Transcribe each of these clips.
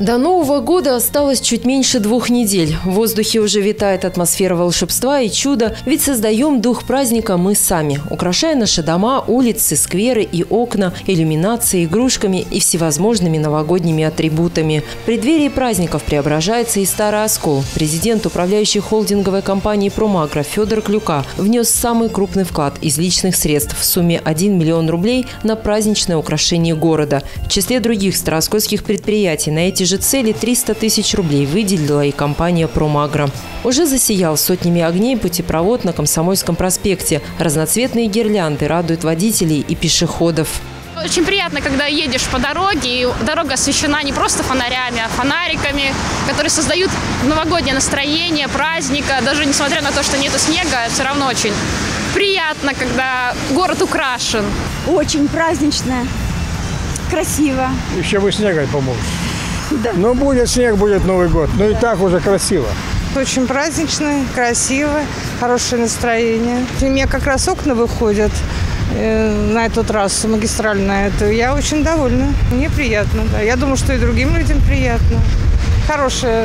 До Нового года осталось чуть меньше 2 недель. В воздухе уже витает атмосфера волшебства и чуда, ведь создаем дух праздника мы сами, украшая наши дома, улицы, скверы и окна иллюминацией, игрушками и всевозможными новогодними атрибутами. В преддверии праздников преображается и Старый Оскол. Президент управляющей холдинговой компании «Промагро» Федор Клюка внес самый крупный вклад из личных средств в сумме 1 миллион рублей на праздничное украшение города. В числе других старооскольских предприятий на эти же цели 300 тысяч рублей выделила и компания «Промагро». Уже засиял сотнями огней путепровод на Комсомольском проспекте. Разноцветные гирлянды радуют водителей и пешеходов. Очень приятно, когда едешь по дороге, и дорога освещена не просто фонарями, а фонариками, которые создают новогоднее настроение, праздника. Даже несмотря на то, что нету снега, все равно очень приятно, когда город украшен. Очень празднично, красиво. Еще бы снега помог. Да. Но будет снег, будет Новый год. Но и так уже красиво. Очень празднично, красиво, хорошее настроение. У меня как раз окна выходят на эту трассу магистральную. Я очень довольна. Мне приятно. Да. Я думаю, что и другим людям приятно. Хорошая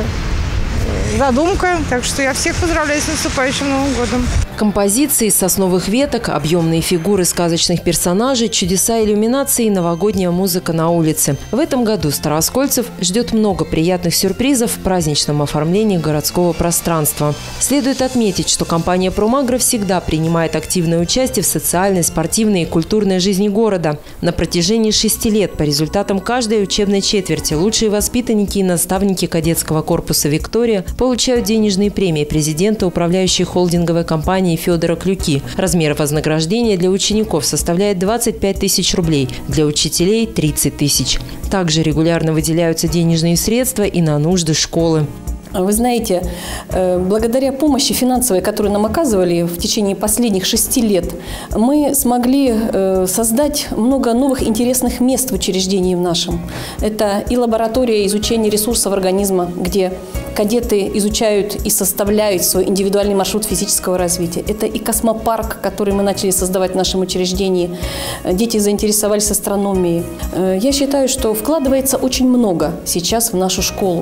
задумка. Так что я всех поздравляю с наступающим Новым годом. Композиции из сосновых веток, объемные фигуры сказочных персонажей, чудеса иллюминации и новогодняя музыка на улице. В этом году старооскольцев ждет много приятных сюрпризов в праздничном оформлении городского пространства. Следует отметить, что компания «Промагро» всегда принимает активное участие в социальной, спортивной и культурной жизни города. На протяжении 6 лет по результатам каждой учебной четверти лучшие воспитанники и наставники кадетского корпуса «Виктория» получают денежные премии президента управляющей холдинговой компании Федора Клюки. Размер вознаграждения для учеников составляет 25 тысяч рублей, для учителей – 30 тысяч. Также регулярно выделяются денежные средства и на нужды школы. Вы знаете, благодаря помощи финансовой, которую нам оказывали в течение последних 6 лет, мы смогли создать много новых интересных мест в учреждении в нашем. Это и лаборатория изучения ресурсов организма, где кадеты изучают и составляют свой индивидуальный маршрут физического развития. Это и космопарк, который мы начали создавать в нашем учреждении. Дети заинтересовались астрономией. Я считаю, что вкладывается очень много сейчас в нашу школу.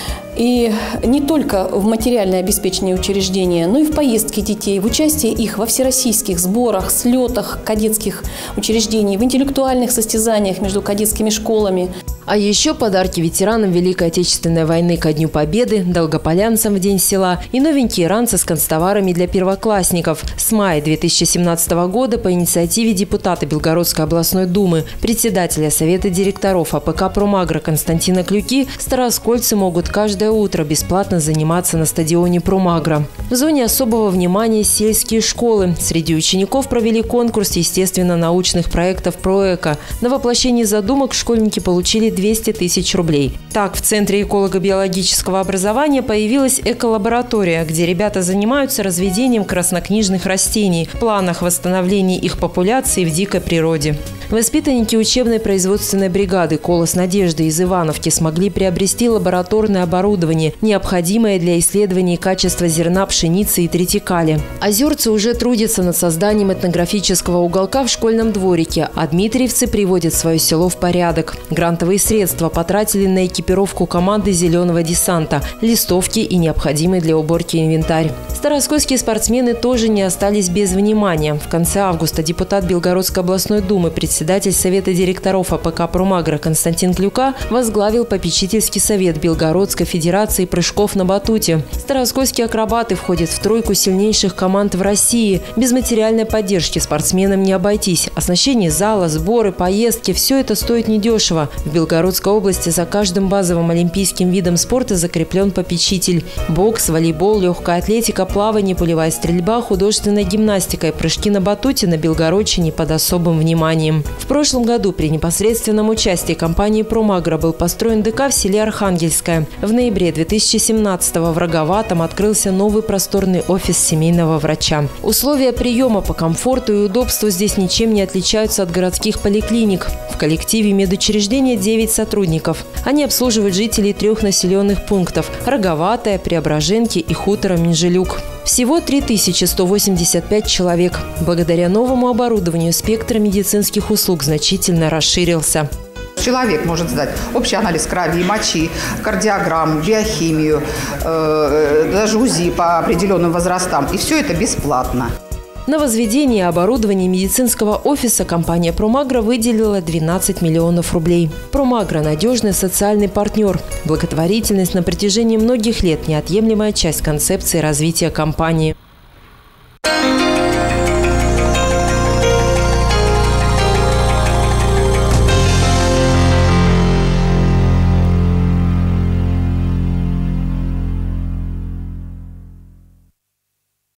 И не только в материальное обеспечение учреждения, но и в поездки детей, в участие их во всероссийских сборах, слетах кадетских учреждений, в интеллектуальных состязаниях между кадетскими школами. А еще подарки ветеранам Великой Отечественной войны ко Дню Победы, долгополянцам в День села и новенькие ранцы с канцтоварами для первоклассников. С мая 2017 года по инициативе депутата Белгородской областной думы, председателя Совета директоров АПК «Промагро» Константина Клюки, старооскольцы могут каждое утро бесплатно заниматься на стадионе «Промагро». В зоне особого внимания сельские школы. Среди учеников провели конкурс естественно-научных проектов «Проэко». На воплощение задумок школьники получили 200 тысяч рублей. Так, в Центре эколого-биологического образования появилась эколаборатория, где ребята занимаются разведением краснокнижных растений в планах восстановления их популяции в дикой природе. Воспитанники учебной производственной бригады «Колос Надежды» из Ивановки смогли приобрести лабораторное оборудование, необходимое для исследования качества зерна пшеницы и тритикали. Озерцы уже трудятся над созданием этнографического уголка в школьном дворике, а дмитриевцы приводят свое село в порядок. Грантовые средства потратили на экипировку команды «Зеленого десанта», листовки и необходимый для уборки инвентарь. Старооскольские спортсмены тоже не остались без внимания. В конце августа депутат Белгородской областной думы, председатель Совета директоров АПК «Промагро» Константин Клюка возглавил попечительский совет Белгородской федерации прыжков на батуте. Старооскольские акробаты входят в тройку сильнейших команд в России. Без материальной поддержки спортсменам не обойтись. Оснащение зала, сборы, поездки – все это стоит недешево. В Белгородской области за каждым базовым олимпийским видом спорта закреплен попечитель. Бокс, волейбол, легкая атлетика, плавание, пулевая стрельба, художественная гимнастика и прыжки на батуте на Белгородчине под особым вниманием. В прошлом году при непосредственном участии компании «Промагро» был построен ДК в селе Архангельское. В ноябре 2017-го в Роговатом открылся новый просторный офис семейного врача. Условия приема по комфорту и удобству здесь ничем не отличаются от городских поликлиник. В коллективе медучреждения 9 сотрудников. Они обслуживают жителей 3 населенных пунктов – Роговатое, Преображенки и хутора Минжелюк. Всего 3185 человек. Благодаря новому оборудованию спектр медицинских услуг значительно расширился. человек может сдать общий анализ крови и мочи, кардиограмму, биохимию, даже УЗИ по определенным возрастам. И все это бесплатно. На возведение и оборудование медицинского офиса компания «Промагра» выделила 12 миллионов рублей. «Промагра» – надежный социальный партнер. Благотворительность на протяжении многих лет – неотъемлемая часть концепции развития компании.